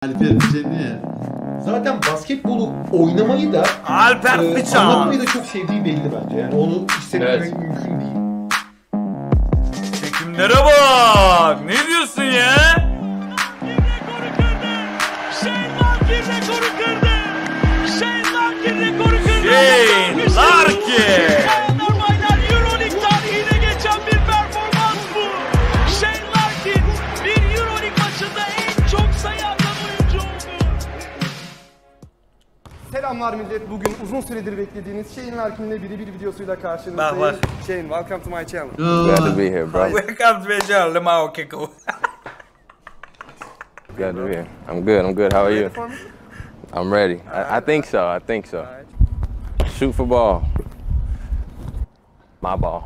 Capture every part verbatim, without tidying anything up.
Alper Fıçan'ı ya. Zaten basketbolu oynamayı da Alper e, Fıçan anlatmayı da çok sevdiği belli bence. Yani onu hissetmemek Evet. mümkün değil. Çekimlere bak. Ne diyorsun ya? Shane Larkin rekoru kırdı. Shane Larkin rekoru kırdı. Shane Larkin. Bayanlar baylar Euroleague tarihine geçen bir performans bu. Shane Larkin bir Euroleague maçında en çok sayı atan oyuncu oldu. Selamlar millet. Bugün uzun süredir beklediğiniz Shane Larkin'le birebir videosuyla karşınızdayım. Bak, bak. Shane, welcome to my channel. Glad to be here, bro. Welcome to my channel, Lemao Kiko. Glad to be here. I'm good. I'm good. How are you? Ready for me? I'm ready. I, I think so. I think so. Shoot for ball. My ball.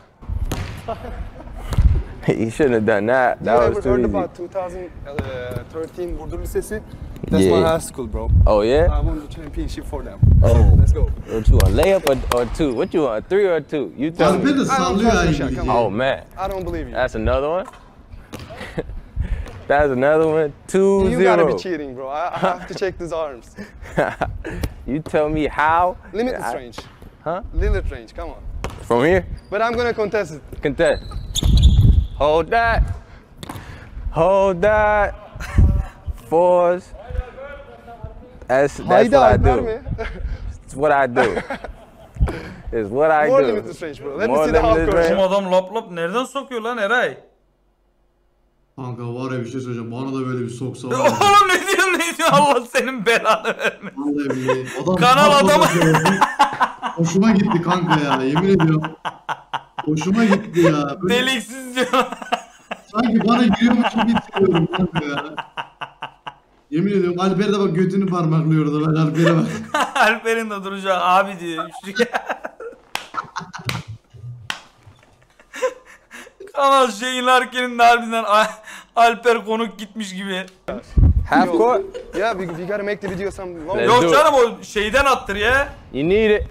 You shouldn't have done that. That you was ever too heard easy. about twenty thirteen Burdur Lisesi? That's Yeah. my high school, bro. Oh yeah. I won the championship for them. Oh. Let's go. What you want? Layup or, or two? What you want? A three or a two? You tell Alper me. de sallıyor I don't aynı trust gibi. Oh man, I don't believe you. that's another one. That's another one. Two You gotta zero. be cheating, bro. I, I have to check these arms. You tell me how. Limitless I- range. Huh? Limitless range, come on. From here? But I'm gonna contest it. Contest. Hold that. Hold that. Fours. That's, that's Haydi what I Alper do. mi? It's what I do. It's what I More do. limitless range, bro. Let More me see the half limitless court. range. Bu adam lop lop nereden sokuyor lan Eray? Kanka var ya bir şey söyleyeceğim. Bana da böyle bir soksa var. ya. Oğlum ne diyorsun ne diyorsun Allah senin belanı verme. Vallahi billahi. Adam Kanal patladı adamı. şöyle. Hoşuma gitti kanka ya. Yemin ediyorum. Hoşuma gitti ya. Böyle Deliksiz diyor. sanki bana giriyormuş gibi hissediyorum kanka ya. Yemin ediyorum Alper de bak götünü parmaklıyor da ben Alper'e bak. Alper'in de duracak abi diyor. Kanal Shane Larkin'in de harbiden Al- Alper konuk gitmiş gibi. Half court? Yeah, we, we gotta make the video some longer. Let's do Yok it. canım o şeyden attır ya. You need it.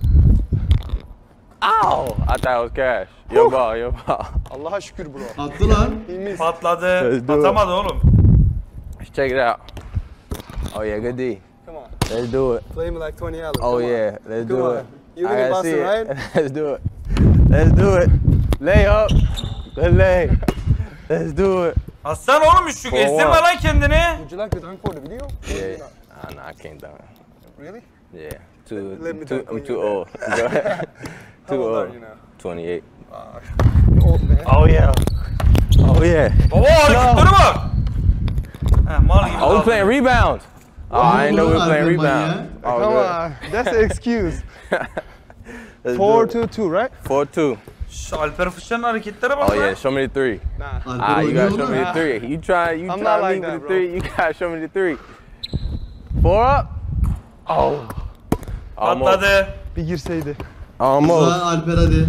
Ow! I thought it was cash. Your ball, your ball. Allah'a şükür bro. Attı lan. He missed. Patladı. Let's do it. Atamadı oğlum. Let's check it out. Oh yeah, good D. Come on. Let's do it. Play me like Tony Allen. Oh Come on. yeah, let's Come do on. it. You're I gonna gotta bust see it, it. right? Let's do it. Let's do it. Lay up. Good lay. Let's do it. Aslan oğlum üçlük For estirme one. lan kendini. Would you like to dunk for the video? Yeah. Ah, no, I can't dunk. Really? Yeah. Too, Let me too dunk I'm on too you. old. Go ahead. How Too old are old. you now? twenty-eight. You're old man. Oh yeah. Oh yeah. Baba hareketlere bak. Heh mal gibi. Oh, we kaldı. playing rebounds. Oh, I didn't know we were playing Alper rebounds. manyağı. Oh, Come good. on. That's the excuse. Let's Four do it. to two, right? Four two. Şş, Alper Fışan'ın hareketlere bak Oh lan. yeah, show me the three. Nah. Alper Ah, you oynuyor gotta show me lan. the three. You try, you I'm try not me like with that, the bro. three. You gotta show me the three. Four up. Oh. Almost. Patladı. Bir girseydi. Almost. Lan Alper hadi.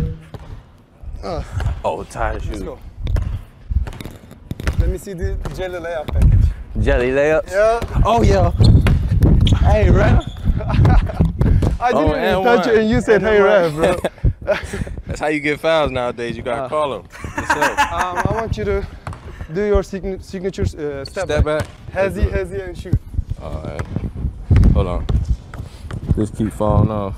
Oh, tired Let's shoes. go. Let me see the jelly layup package. Jelly layups. Yeah. Oh yeah. Hey, ref. I didn't Oh, even and touch one. it and you said, hey, ref, bro. That's how you get fouls nowadays. You gotta Ah. call them. Um, I want you to do your sign signature uh, step, Step back. Hazy, hazy, and shoot. All right. Hold on. Just keep falling off.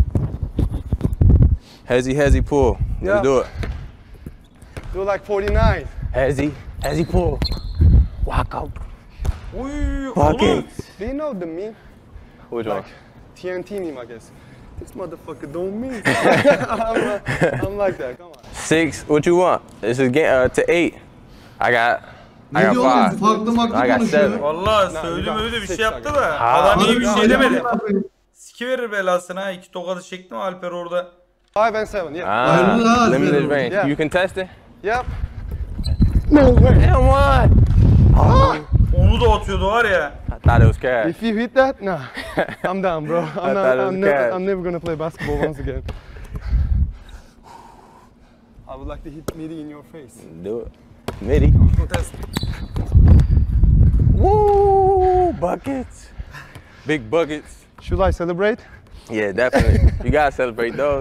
Hezzy, hezzy, pull. Yeah. Let's do it. Do like forty-nine. Hezzy, hezzy, pull. Walk out. Uy Walk oğlum. it. Do you know the meme? Which one? Like T N T meme, I guess. This motherfucker don't mean. I'm, uh, I'm like that. Come on. Six. What you want? This is game uh, to eight. I got. I Ne got diyor oğlum? five. Farklı maklı I got konuşuyor. seven. Valla Nah, söyledi you got öyle bir six, şey yaptı I da. Ha. Adam iyi bir Hadi, şey hadi, demedi. hadi. Siki verir belasına ha. İki tokadı çekti mi Alper orada? Five and seven. Yeah. Ah, Ayrıldı ha, limited Alper. range. Yeah. You contesting? Yep. No way. And one. Onu da atıyordu var ya. I thought it was cash. If you hit that, nah, I'm down, bro. I'm, thought not, it was I'm, never, cash. I'm never gonna play basketball once again. I would like to hit midi in your face. Do it. Midi. Contest. Woo! Buckets. Big buckets. Should I celebrate? Yeah, definitely. You gotta celebrate those.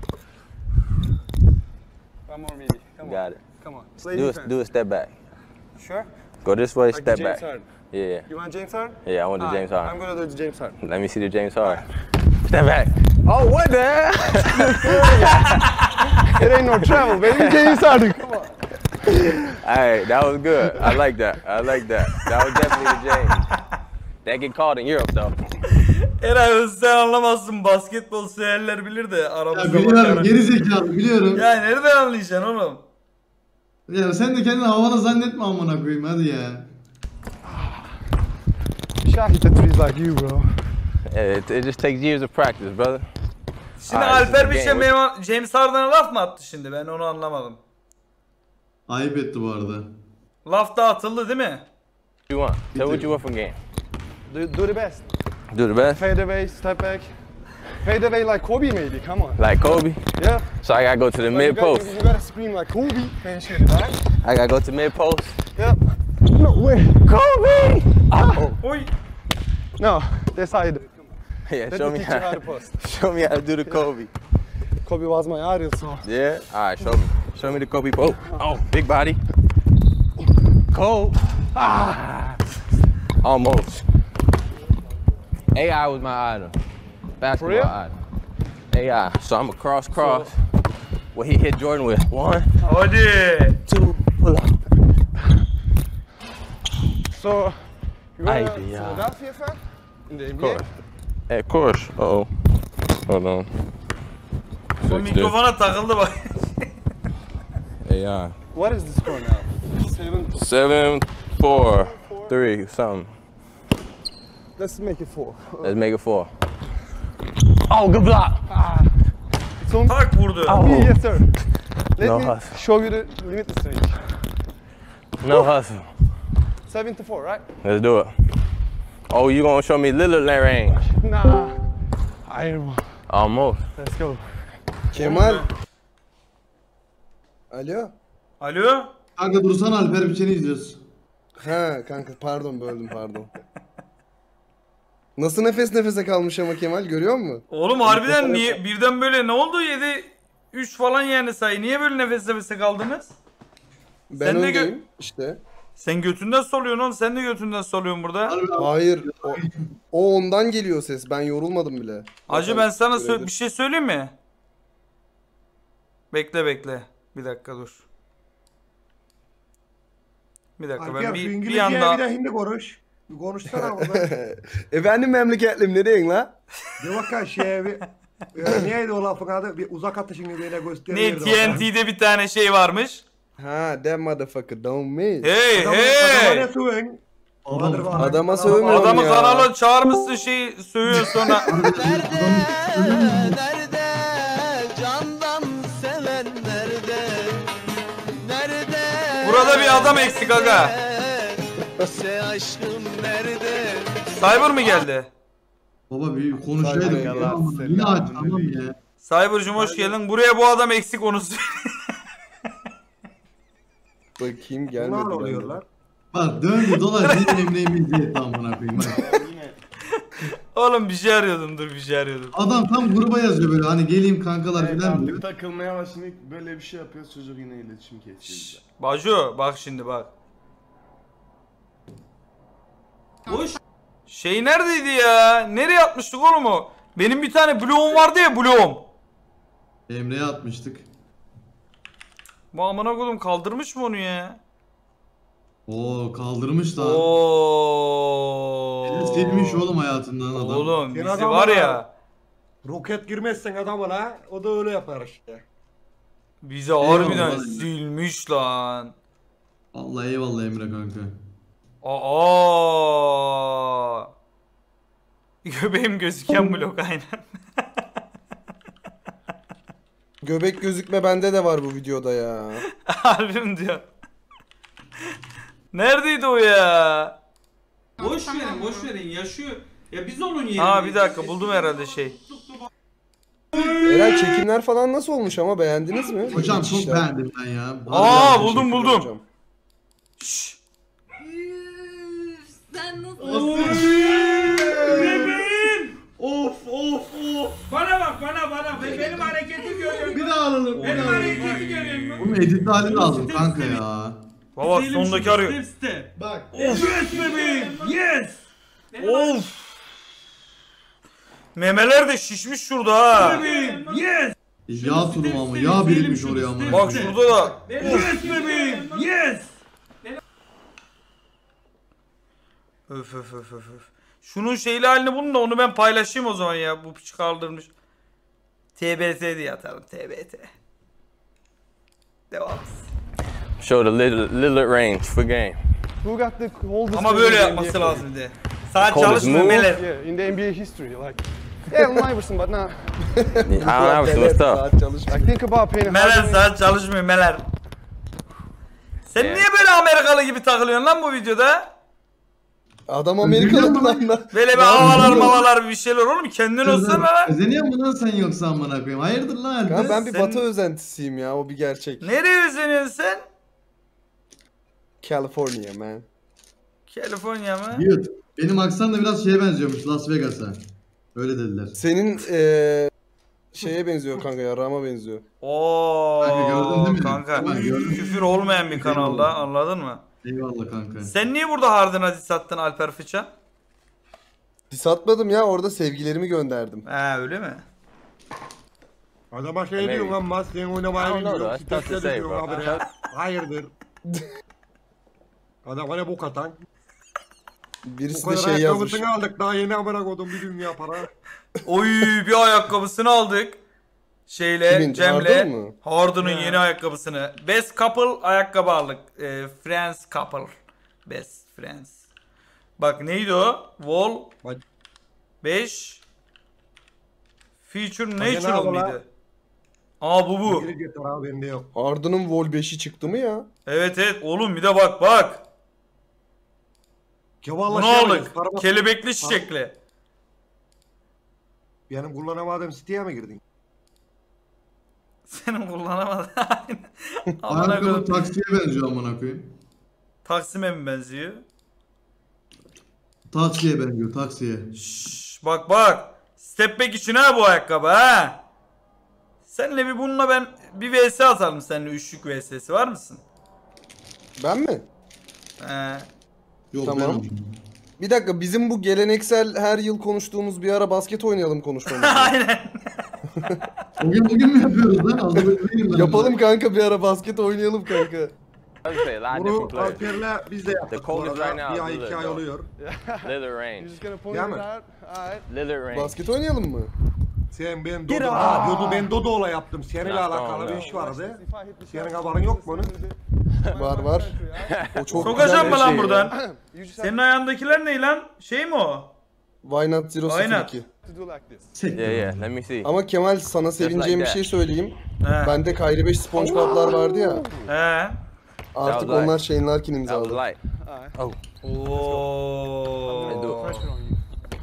One more midi. Come on. Got it. Come on. Play Do a, defense. do a step back. Sure. Go this way, Like step James back. Harden. Yeah. You want James Harden? Yeah, I want the Alright, James Harden. I'm gonna do the James Harden. Let me see the James Harden. Step back. Oh, what the hell? It ain't no travel, baby. James Harden, come on. Alright, that was good. I like that. I like that. That was definitely the James. That get called in Europe though. Eray sen anlamazsın, basketbol severler bilir de Ya aramızda biliyorum bakarım. geri zekalı biliyorum. Ya nereden anlayacaksın oğlum? Ya sen de kendini havada zannetme amına koyayım hadi ya. Shot hit the threes like you, bro. It, it just takes years of practice, brother. Şimdi Alright, Alper this bir is şey the game. benim James Harden'a laf mı attı şimdi, ben onu anlamadım. Ayıp etti bu arada. Laf da atıldı değil mi? What you want? Tell what you want from game. Do, do the best. Do the best. Fade away, step back. Fade away like Kobe, maybe. Come on. Like Kobe. Yeah. So I gotta go to the Like, mid you gotta- post. You gotta scream like Kobe and shit, right? I gotta go to mid post. Yep. No way. Kobe! Oh. Oy. No, that's how you do it. Yeah, Let show me me teach you how how. to post. Show me how to do the Kobe. Kobe was my idol, so. Yeah. All right, show me. Show me the Kobe post. Oh, big body. Cold. Ah. Almost. A I was my idol. Basketball real? idol. A I. So I'm a cross cross. What he hit Jordan with. One, Hadi. two, pull up. So, you were a Haydi ya. Philadelphia fan? In the N Of B A? course. Hey, of course. Uh oh. Hold on. Bu Fix this. mikrofona takıldı bak. A I. What is the score now? Seven. Seven, four, three, something. Let's make it four. Let's make it four. Oh, good block. It's on Tak vurdu. Oh. me, yes sir. Let No me hustle. show you the limitless range. No hustle. Seven to four, right? Let's do it. Oh, you gonna show me little range? Nah. Iron one. Almost. Let's go. Kemal. Alo. Alo? Kanka dursana Alper bir seni izliyoruz. Ha kanka pardon böldüm pardon. Nasıl nefes nefese kalmış ama Kemal görüyor musun? Oğlum harbiden niye birden böyle ne oldu, yedi üç falan yani sayı. Niye böyle nefes nefese kaldınız? Ben Sen de gö- öndeyim işte. Sen götünden soluyorsun oğlum, sen de götünden soluyorsun burada. Hayır. O, o ondan geliyor ses. Ben yorulmadım bile. Hacı ben sana sö- Öyledir. bir şey söyleyeyim mi? Bekle bekle. Bir dakika dur. Bir dakika ben bir, bir anda... bir de hindi konuş. Bir konuşsana burada. Efendim memleketlim ne diyorsun la? Bir bakın şey bir... Ya, neydi o lafın adı? Bir uzak atışını böyle Ne gösteriyordu. T N T'de bir tane şey varmış. Ha that motherfucker don't miss. Hey Adama hey! ne sövün? Oğlum, adama sövmüyorum Adamı ya. kanala çağırmışsın, şey sövüyor sonra. Nerede candan seven nerede? Nerede? Burada bir adam eksik aga. Se aşkım nerede? Cyber mı geldi? Baba bir konuşaydık Saygı ya. Allah Ama Yine aç tamam ya. Cyber'cım hoş geldin. Buraya bu adam eksik, onu söyle. Bakayım gelmedi. Bunlar bende. oluyorlar. Bak döndü dolaştı yine Emre'yi izledi amına koyayım. Bak. Oğlum bir şey arıyordum, dur bir şey arıyordum. Adam tam gruba yazıyor böyle hani geleyim kankalar falan diyor. Takılmaya başladık, böyle bir şey yapıyor, çocuk yine iletişim kesiyor. Baju bak şimdi bak. Boş. Şey neredeydi ya? Nereye atmıştık oğlum o? Benim bir tane bloğum vardı ya, bloğum. Emre'ye atmıştık. Bu amına koydum kaldırmış mı onu ya? Oo kaldırmış da. Oo. Silmiş oğlum hayatından adam. Oğlum Sen bizi adam var bana- ya. Roket girmezsen adamına o da öyle yapar işte. Bizi harbiden Eyvallah. silmiş lan. Vallahi eyvallah Emre kanka. Aa. Göbeğim gözüken blok aynen. Göbek gözükme bende de var bu videoda ya. Harbi mi diyor? Neredeydi o ya? Boş verin, boş verin. Yaşıyor. Ya biz onun yerine. Aa bir dakika buldum herhalde şey. Eray çekimler falan nasıl olmuş ama beğendiniz mi? Hocam çok İşler. beğendim ben ya. Aa Harbiden buldum teşekkür buldum. hocam. Şşş. Sen nasıl? Of of of! Bana bak bana bana. Be- Benim hareketi görüyor. Bir daha alalım. Benim hareketi görüyor musun? Bunu editli halini aldım kanka ya. Baba sondaki arıyor. Bak. Yes bebeğim. Yes. Of. Memeler de şişmiş şurada ha. Bebeğim. Yes. Yağ tulumu ama yağ birikmiş oraya ama. Bak şurada da. Yes bebeğim. Yes. Öf öf öf öf. öf. Şunun şeyli halini bulun da onu ben paylaşayım o zaman ya. Bu piç kaldırmış. T B T diye atarım. T B T. Devam. Show the little, little range for game. Who got the coldest Ama move böyle in the yapması N B A? lazım diye. Saat Coldest çalışmıyor move? meler. Yeah, in the N B A history, like. Yeah, Allen Iverson, but nah. Allen Iverson was tough. Saat çalışmıyor. Like, think about Penny Meler Hardaway. saat çalışmıyor meler. Sen Yeah. niye böyle Amerikalı gibi takılıyorsun lan bu videoda? Adam Amerikalı mı lan lan? Böyle bir havalar mavalar bir şeyler olur mu? Kendin olsana lan. Özeniyor musun lan sen yoksa amına koyayım? Hayırdır lan Alper? Ya ben bir Sen- Batı özentisiyim ya, o bir gerçek. Nereye özeniyorsun sen? California man. California mı? Yut. Benim aksan da biraz şeye benziyormuş, Las Vegas'a. Öyle dediler. Senin eee şeye benziyor kanka, yarrağıma benziyor. Kanka gördün Oo değil mi? kanka. Tamam, gördüm. Küfür olmayan bir kanalda, anladın mı? Eyvallah kanka. Sen niye burada Harden'a diss attın Alper Fıça? Dis atmadım ya, orada sevgilerimi gönderdim. He öyle mi? Adama şey Maybe. diyorsun lan mas, sen oynamayı I don't know, bilmiyorsun. that's tough to Step'te say, diyorsun bro. abi ya. Hayırdır? Adam bana bu katan. Birisi Bu de kadar şey yazmış. ayakkabısını aldık daha yeni amına koydum bir dünya para. Oy bir ayakkabısını aldık. Şeyle Kimin? Cem'le Harden mı? Harden'ın yeni ayakkabısını. Best couple ayakkabı aldık. E, friends couple. Best friends. Bak neydi o? Wall Bak. beş Feature ne Natural yapalım lan? mıydı? Aa bu bu. Geri getir abi bende yok. Harden'ın Vol beşi çıktı mı ya? Evet evet oğlum bir de bak bak. Kemal'la Bunu şey aldık. alıyoruz, parmak- Kelebekli çiçekli. Benim kullanamadığım siteye mi girdin? Senin kullanamadın. Amına Ayakkabı koyayım. taksiye benziyor amına koyayım. Taksim'e mi benziyor? Taksiye benziyor, taksiye. Şşş, bak bak. Step back için ha bu ayakkabı ha. Seninle bir bununla ben bir V S atalım seninle üçlük V S'si var mısın? Ben mi? He. Yok Tamam. ben olacağım. Bir dakika, bizim bu geleneksel her yıl konuştuğumuz bir ara basket oynayalım konuşmamız. Aynen. Bugün bugün mü yapıyoruz lan? Az önce değilim ben. Yapalım kanka, bir ara basket oynayalım kanka. I would say a lot of Bunu different players. Alper'le biz de yaptık The bu coldest arada. right now Bir ay is iki Lillard, ay though. oluyor. Little You're range. just gonna point Yeah, it man. out? Alright. Little range. Basket oynayalım mı? Sen ben Dodo, ha, Dodo ben Dodo'la yaptım. Seninle Ya, alakalı tamam bir ya. iş vardı. If I hit the Senin shot, haberin yok mu onun? Var var. O çok Sokacağım mı güzel lan bir şey buradan? ya. You just have Senin ayağındakiler ne lan? Şey mi o? Why not zero Aynen. sıfır iki. to do like this. Yeah, yeah. Let me see. Ama Kemal, sana sevineceğim bir that. şey söyleyeyim. He. Bende Kyrie beş SpongeBob'lar vardı ya. He. Artık That was onlar Shane Larkin That was imzaladı. light. Alright. Oh. Oo. do Pressure on you.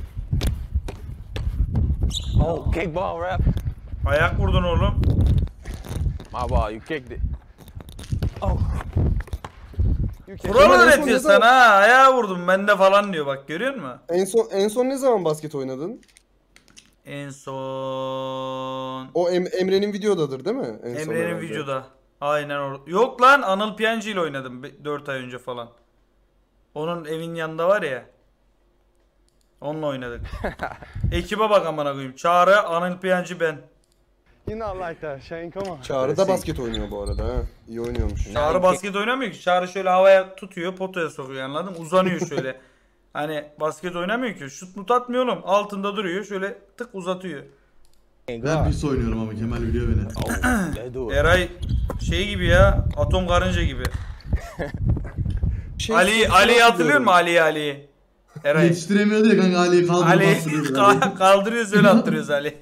Oh, kick ball, ref. Ayak vurdun oğlum. My ball, you kicked it. You can. Kural en son öğretiyor ne zaman- sana ha. Ayağa vurdum bende falan diyor bak görüyor musun? En son en son ne zaman basket oynadın? En son... O Em- Emre'nin videodadır değil mi? En son Emre'nin herhalde. videoda. Aynen orada. Yok lan Anıl Piyancı ile oynadım dört ay önce falan. Onun evin yanında var ya. Onunla oynadık. Ekibe bak amına koyayım. Çağrı, Anıl Piyancı ben. You're not like that, Shane. Come on. Çağrı da basket oynuyor bu arada ha. İyi oynuyormuş. Çağrı basket oynamıyor ki. Çağrı şöyle havaya tutuyor, potaya sokuyor anladın mı? Uzanıyor şöyle. Hani basket oynamıyor ki. Şut mut atmıyor oğlum. Altında duruyor. Şöyle tık uzatıyor. Ben pis oynuyorum ama Kemal biliyor beni. Oh, they do it. Eray şey gibi ya. Atom karınca gibi. Şey, Ali soru Ali'yi hatırlıyor hatırlıyorum. musun Ali'yi Ali'yi? Eray. Yetiştiremiyordu ya kanka Ali'yi kaldırıp Ali bastırıyordu. Ali. ka- kaldırıyoruz öyle attırıyoruz Ali.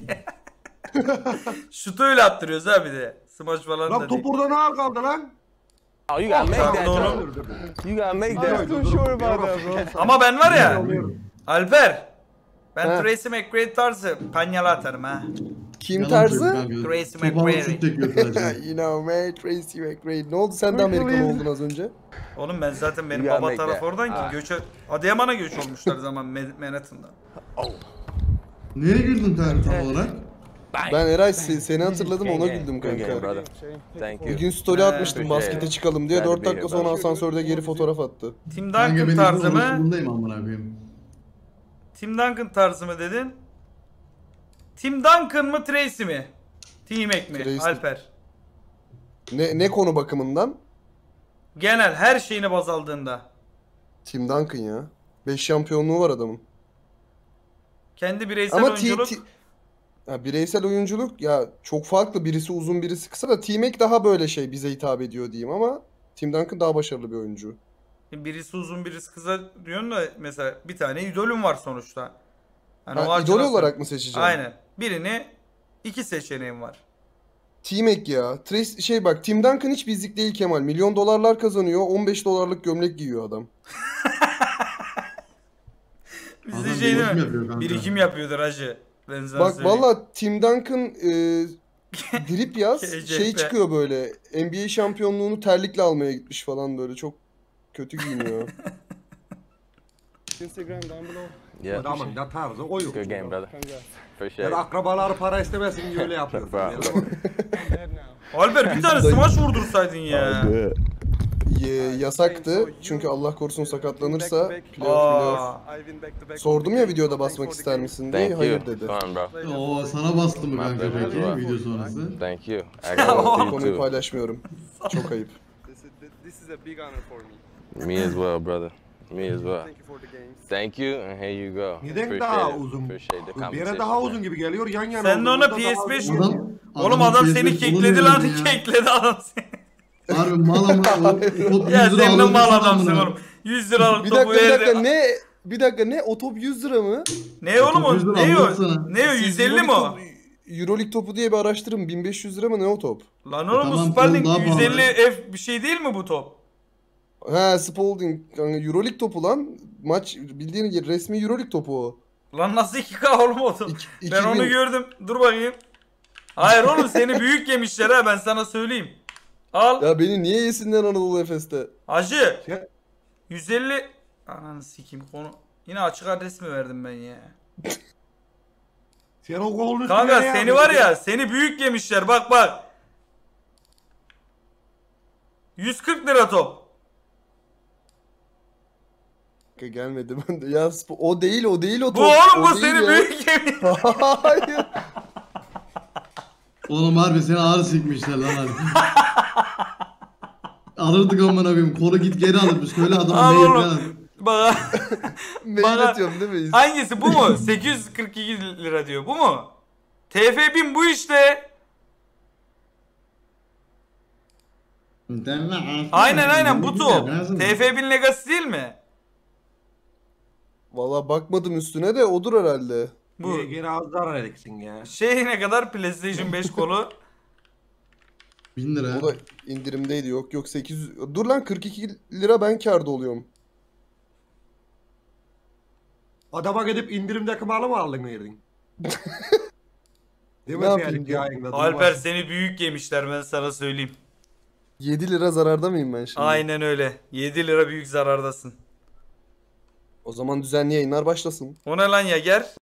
Şutu öyle attırıyoruz ha bir de. Smaç falan Lan da değil. top orada ne hal kaldı lan? Oh, you gotta make Tamam, that doğru. jump. You gotta make I'm that. not too sure about that, bro. Ama ben var ya Alper. Ben He. Tracy McGrady tarzı panyalı atarım ha. Kim Yalan tarzı? söylüyor kanka. Tracy Top alıp McGrady. şut çekiyor sadece. You know man, Tracy McGrady. Ne oldu, sen de Amerikalı oldun az önce? Oğlum ben zaten benim You gotta baba make tarafı that. oradan ki göçe Adıyaman'a göç olmuşlar zaman Man- Manhattan'da. Nereye girdin kanka tam olarak? Ben Eray se- seni hatırladım ona Gang, gang. güldüm Good game, kanka. brother. Thank you. Bir gün story atmıştım Appreciate baskete it. çıkalım diye Glad to dört be dakika here, sonra brother. asansörde geri fotoğraf attı. Tim Kanka Duncan beni tarzı mı? orasındayım amına koyayım. Tim Duncan tarzı mı dedin? Tim Duncan mı Tracy mi? T-Mac mi? Tracy. Alper. Ne ne konu bakımından? Genel her şeyini baz aldığında. Tim Duncan ya. beş şampiyonluğu var adamın. Kendi bireysel Ama T, oyunculuk. T- ha, bireysel oyunculuk ya çok farklı. Birisi uzun birisi kısa da T-Mac daha böyle şey bize hitap ediyor diyeyim ama Tim Duncan daha başarılı bir oyuncu. Birisi uzun birisi kısa diyorsun da mesela bir tane idolüm var sonuçta. Hani o Ha, açıdan idol sonra- olarak mı seçeceğim? Aynen. Birini iki seçeneğim var. T-Mac ya. Trace, şey bak Tim Duncan hiç bizlik değil Kemal. Milyon dolarlar kazanıyor. on beş dolarlık gömlek giyiyor adam. Bizde Adam şey değil birikim mi? yapıyor kanka. Birikim yapıyordur hacı. Ben sana Bak söyleyeyim. valla Tim Duncan e, drip yaz K C P. şey çıkıyor böyle. N B A şampiyonluğunu terlikle almaya gitmiş falan böyle. Çok kötü giyiniyor. Instagram down below. Yeah. Adamın da tarzı o yok. Good game, brother. Congrats. Appreciate Yani it. akrabaları para istemesin diye öyle yapıyorsun. Bro. Yani. I'm dead now. Alper bir tane smaç vurdursaydın ya. Ye- yasaktı çünkü Allah korusun sakatlanırsa playoff playoff. Aa. I've been back to back. Sordum ya videoda basmak ister misin diye. Thank you. Hayır dedi. Fun, bro. Oo sana bastı mı kanka My peki pleasure. video sonrası? Thank you. I got one Bu for you konuyu too. paylaşmıyorum. Çok ayıp. This is, this is a big honor for me. Me as well, brother. Me as well. Thank you for the games. Thank you, and here you go. Neden Appreciate daha it. uzun? Appreciate the Bir yere competition, daha man. uzun gibi geliyor yan yana. Sen de ona olduğunda P S daha beş uzun. Adam, Oğlum adam P S seni beş kekledi onu lan. verdi ya. Kekledi adam seni. Harbi mal ama o, o Ya yüz lira sen de alırmış mal adamın adamsın ha. oğlum. yüz liralık Bir topu dakika bir dakika verdi. ne? Bir dakika ne? O top yüz lira mı? Ne oğlum o? yüz lira Ne o? alsana. Ne o? Siz yüz elli mi Euroleague o? topu- Euroleague topu diye bir araştırın. bin beş yüz lira mı ne o top? Lan oğlum bu Tamam, Süper oğlum, daha Lig yüz elli pahalı. F bir şey değil mi bu top? He Spalding. Kanka, Euroleague topu lan. Maç bildiğin resmi Euroleague topu o. Lan nasıl iki K oğlum o top? İki- Ben onu iki bin. gördüm. Dur bakayım. Hayır oğlum seni büyük yemişler ha ben sana söyleyeyim. Al. Ya beni niye yesinler Anadolu Efes'te? Hacı. Şey- yüz elli. Ananı sikeyim konu. Yine açık adres mi verdim ben ya? Sen o golün üstüne Kanka ne seni yapıyorsun? var ya seni büyük yemişler bak bak. yüz kırk lira top. Kanka gelmedi ben de. Ya spo- o değil o değil o top. Bu oğlum O bu değil seni ya. büyük yemiş. Hayır. Oğlum harbi seni ağır sikmişler lan harbi. Alırdık amına koyayım. Kolu git geri alırmış. Söyle Al adama mail oğlum. falan. Bak Mail Bana- atıyorum değil mi? hangisi bu mu? sekiz yüz kırk iki lira diyor. Bu mu? T F bin bu işte. Aynen aynen bu top. T F bin Legacy değil mi? Valla bakmadım üstüne de odur herhalde. Bu. Niye geri az zarar edeksin ya. Şey ne kadar PlayStation beş kolu? bin lira. O da indirimdeydi yok yok sekiz yüz. Dur lan kırk iki lira ben kârda oluyorum. Adama gidip indirimdeki malı mı aldın verdin? Değil mi Ne yapayım Ferik ya? yayında? Alper seni büyük yemişler ben sana söyleyeyim. yedi lira zararda mıyım ben şimdi? Aynen öyle. yedi lira büyük zarardasın. O zaman düzenli yayınlar başlasın. O ne lan Yager?